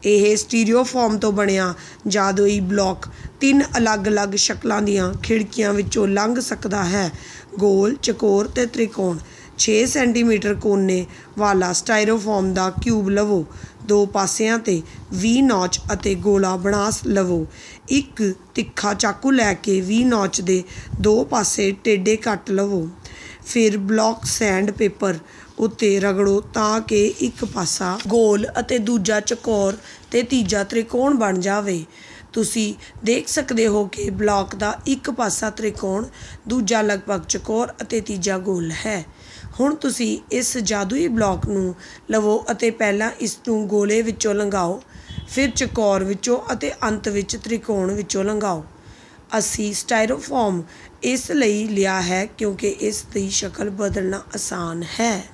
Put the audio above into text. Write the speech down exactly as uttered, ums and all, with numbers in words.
ਇਹ ਸਟੀਰੀਓਫਾਰਮ ਤੋਂ ਬਣਿਆ ਜਾਦੂਈ ਬਲੌਕ ਤਿੰਨ ਅਲੱਗ-ਅਲੱਗ ਸ਼ਕਲਾਂ ਦੀਆਂ ਖਿੜਕੀਆਂ ਵਿੱਚੋਂ ਲੰਘ ਸਕਦਾ ਹੈ। ਗੋਲ, ਚਕੋਰ ਤੇ ਤ੍ਰਿਕੋਣ। ਛੇ ਸੈਂਟੀਮੀਟਰ ਕੋਨੇ ਵਾਲਾ ਸਟਾਇਰੋਫੋਮ ਦਾ ਕਿਊਬ ਲਵੋ। ਦੋ ਪਾਸਿਆਂ 'ਤੇ ਵੀਹ ਨੌਚ ਅਤੇ ਗੋਲਾ ਬਣਾ ਲਵੋ। ਇੱਕ ਤਿੱਖਾ ਚਾਕੂ ਲੈ ਕੇ ਵੀਹ ਨੌਚ ਦੇ ਦੋ ਪਾਸੇ ਟੇਢੇ ਕੱਟ ਲਵੋ। ਫਿਰ ਬਲੌਕ ਸੈਂਡ ਪੇਪਰ ਉੱਤੇ ਰਗੜੋ ਤਾਂ ਕਿ ਇੱਕ ਪਾਸਾ ਗੋਲ ਅਤੇ ਦੂਜਾ ਚਕੋਰ ਤੇ ਤੀਜਾ ਤ੍ਰਿਕੋਣ ਬਣ ਜਾਵੇ। ਤੁਸੀਂ ਦੇਖ ਸਕਦੇ ਹੋ ਕਿ ਬਲੌਕ ਦਾ ਇੱਕ ਪਾਸਾ ਤ੍ਰਿਕੋਣ, ਦੂਜਾ ਲਗਭਗ ਚਕੋਰ ਅਤੇ ਤੀਜਾ ਗੋਲ ਹੈ। ਹੁਣ ਤੁਸੀਂ ਇਸ ਜਾਦੂਈ ਬਲੌਕ ਨੂੰ ਲਵੋ ਅਤੇ ਪਹਿਲਾਂ ਇਸ ਨੂੰ ਗੋਲੇ ਵਿੱਚੋਂ ਲੰਘਾਓ, ਫਿਰ ਚਕੋਰ ਵਿੱਚੋਂ ਅਤੇ ਅੰਤ ਵਿੱਚ ਤ੍ਰਿਕੋਣ ਵਿੱਚੋਂ ਲੰਘਾਓ। ਅਸੀਂ ਸਟਾਇਰੋਫੋਮ ਇਸ ਲਈ ਲਿਆ ਹੈ ਕਿਉਂਕਿ ਇਸ ਦੀ ਸ਼ਕਲ ਬਦਲਣਾ ਆਸਾਨ ਹੈ।